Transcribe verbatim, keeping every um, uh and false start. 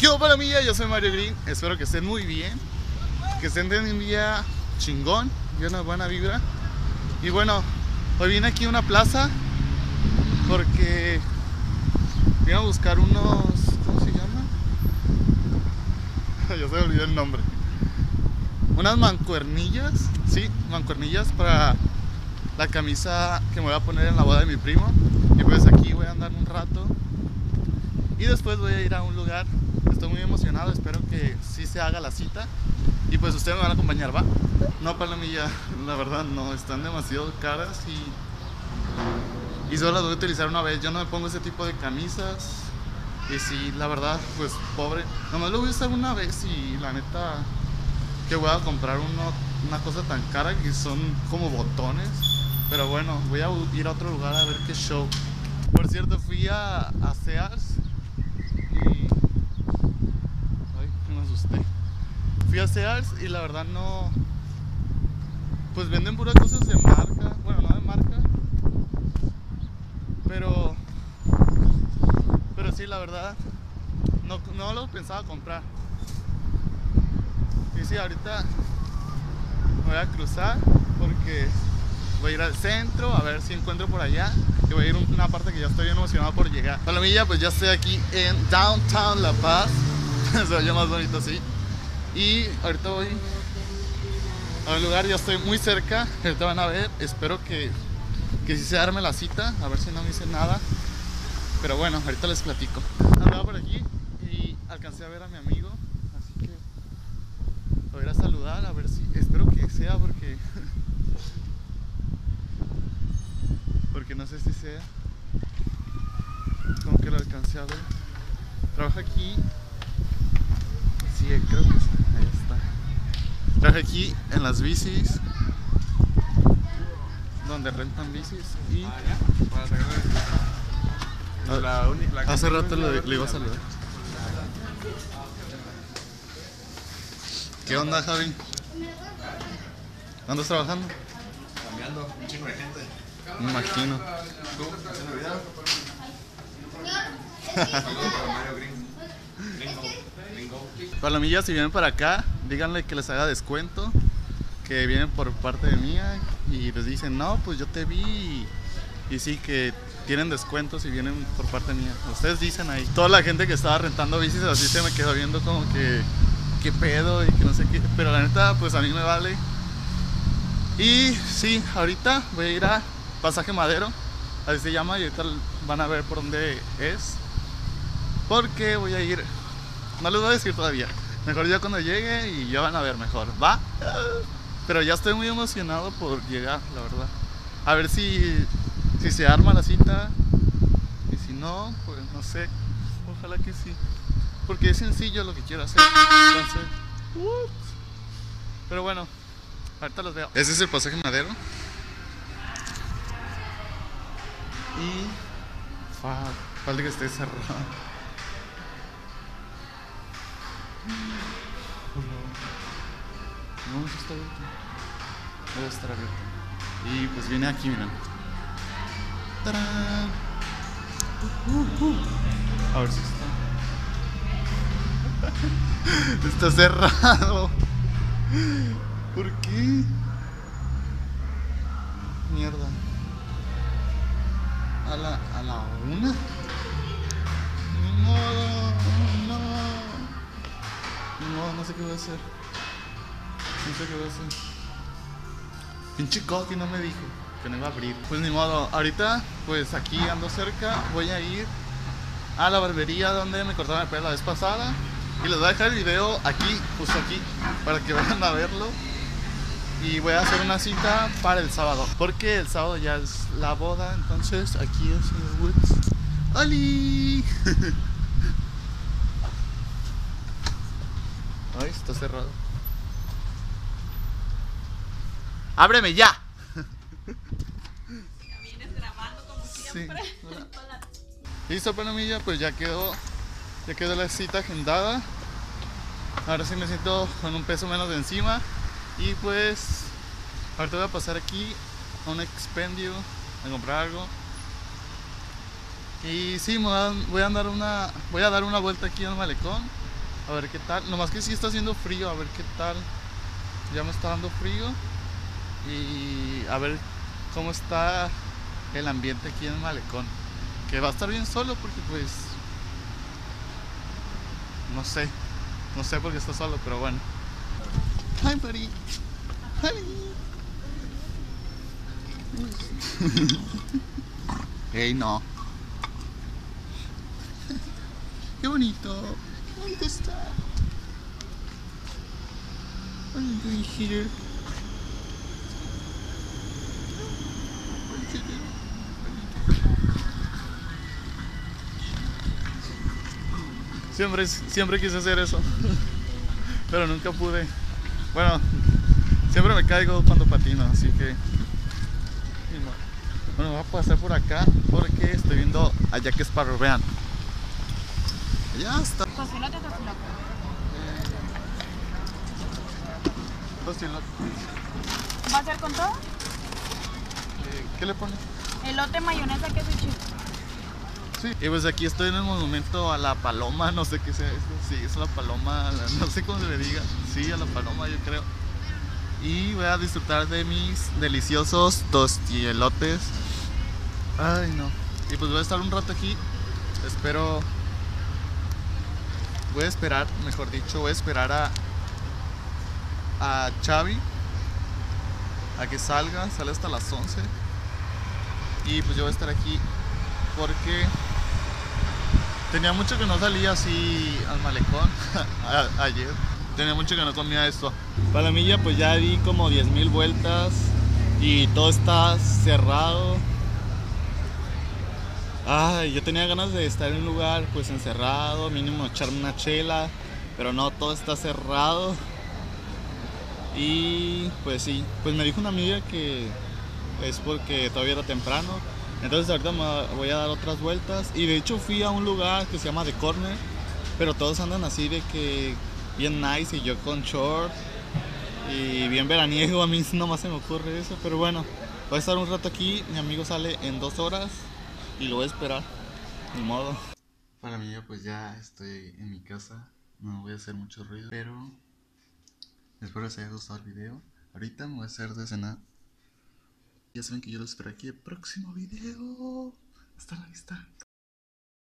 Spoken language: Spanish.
¿Qué hubo, palomilla? Yo soy Mario Green, espero que estén muy bien, que estén teniendo un día chingón y una buena vibra. Y bueno, hoy vine aquí a una plaza porque vine a buscar unos... ¿cómo se llama? Ya se me olvidó el nombre. Unas mancuernillas, sí, mancuernillas para la camisa que me voy a poner en la boda de mi primo. Y pues aquí voy a andar un rato y después voy a ir a un lugar. Estoy muy emocionado, espero que sí se haga la cita. Y pues ustedes me van a acompañar, ¿va? No, palomilla, la verdad no, están demasiado caras y, y solo las voy a utilizar una vez. Yo no me pongo ese tipo de camisas. Y sí, la verdad, pues pobre. Nomás lo voy a usar una vez y la neta, que voy a comprar uno, una cosa tan cara que son como botones. Pero bueno, voy a ir a otro lugar a ver qué show. Por cierto, fui a, a Sears y... ay, me asusté. Fui a Sears y la verdad no... pues venden puras cosas de marca. Bueno, no de marca, pero... pero sí, la verdad no, no lo pensaba comprar. Y sí, ahorita me voy a cruzar porque voy a ir al centro a ver si encuentro por allá. Y voy a ir a una parte que ya estoy bien emocionado por llegar. Palomilla, pues ya estoy aquí en Downtown La Paz. Se oye más bonito así. Y ahorita voy a un lugar, ya estoy muy cerca. Ahorita van a ver, espero que, que sí se arme la cita. A ver si no me dicen nada. Pero bueno, ahorita les platico. Andaba por aquí y alcancé a ver a mi amigo, así que lo voy a ir a saludar, a ver si... espero que sea porque... porque no sé si sea. Como que lo alcancé a ver. Trabaja aquí. Sí, creo que sí. Ahí está. Trabaja aquí en las bicis, donde rentan bicis y... Ah, ya. Para sacarle la única. Hace rato le, le iba a saludar. ¿Qué onda, Javi? ¿Andas trabajando? Cambiando un chingo de gente. Me imagino. ¿Tú haciendo video? Saludos para Mario Green. Gringo. Gringo. Palomillas, si vienen para acá, díganle que les haga descuento, que vienen por parte de mía y les dicen, no, pues yo te vi y, y sí, que tienen descuentos y vienen por parte mía. Ustedes dicen ahí. Toda la gente que estaba rentando bicis así se me quedó viendo como que qué pedo y que no sé qué, pero la neta pues a mí me vale. Y sí, ahorita voy a ir a Pasaje Madero, así se llama, y ahorita van a ver por dónde es, porque voy a ir, no les voy a decir todavía, mejor ya cuando llegue y ya van a ver mejor, ¿va? Pero ya estoy muy emocionado por llegar, la verdad. A ver si, si se arma la cita, y si no, pues no sé, ojalá que sí, porque es sencillo lo que quiero hacer. Entonces, uh, pero bueno, ahorita los veo. Ese es el Pasaje Madero. Y fuck, falta que esté cerrado. No, eso está abierto. Debe estar abierto. Y pues viene aquí, miren. ¡Tarán! Uh, uh. A ver si está. Está cerrado. ¿Por qué? Mierda. A la, a la una. Ni modo, no. Ni modo, no sé qué voy a hacer. No sé qué voy a hacer. Pinche Coqui no me dijo que no iba a abrir. Pues ni modo, ahorita pues aquí ando cerca. Voy a ir a la barbería donde me cortaron el pelo la vez pasada. Y les voy a dejar el video aquí, justo aquí, para que vayan a verlo. Y voy a hacer una cita para el sábado, porque el sábado ya es la boda. Entonces aquí es el Woods. ¡Oli! Ay, está cerrado. ¡Ábreme ya! Vienes grabando como siempre. Sí. Listo, palomilla, pues ya quedó. Ya quedó la cita agendada. Ahora sí me siento con un peso menos de encima. Y pues ahorita voy a pasar aquí a un expendio a comprar algo. Y sí, me voy a, voy a dar una voy a dar una vuelta aquí en el malecón A ver qué tal. Nomás que sí está haciendo frío, a ver qué tal. Ya me está dando frío. Y a ver cómo está el ambiente aquí en el malecón. Que va a estar bien solo porque pues... No sé. No sé por qué está solo, pero bueno. Hi, buddy. Hi. Hey, no. Qué bonito. Qué bonito está. What are you doing here? What are you doing? Siempre, siempre quise hacer eso, pero nunca pude. Bueno, siempre me caigo cuando patino, así que... Bueno, voy a pasar por acá porque estoy viendo a Jack Sparrow, vean. Allá está. Tocilote, tocilote. Tocilote. ¿Va a ser con todo? Eh, ¿Qué le pones? Elote, mayonesa, queso y chile. Sí. Y pues aquí estoy en el monumento a la paloma, no sé qué sea esto. Sí, es la paloma, no sé cómo se le diga. Sí, a la paloma yo creo. Y voy a disfrutar de mis deliciosos tostielotes. Ay, no. Y pues voy a estar un rato aquí. Espero... Voy a esperar, mejor dicho, voy a esperar a... A Xavi. A que salga, sale hasta las once. Y pues yo voy a estar aquí porque... Tenía mucho que no salía así al malecón. a, ayer. Tenía mucho que no comía esto. Palomilla pues ya di como diez mil vueltas. Y todo está cerrado. Ay, yo tenía ganas de estar en un lugar pues encerrado, mínimo echarme una chela, pero no, todo está cerrado. Y pues sí, pues me dijo una amiga que es porque todavía era temprano. Entonces ahorita me voy a dar otras vueltas. Y de hecho fui a un lugar que se llama The Corner, pero todos andan así de que bien nice y yo con short y bien veraniego. A mí nomás se me ocurre eso, pero bueno, voy a estar un rato aquí. Mi amigo sale en dos horas y lo voy a esperar. Ni modo. Para mí, pues ya estoy en mi casa. No voy a hacer mucho ruido, pero espero les haya gustado el video. Ahorita me voy a hacer de cenar. Ya saben que yo los espero aquí el próximo video. Hasta la vista.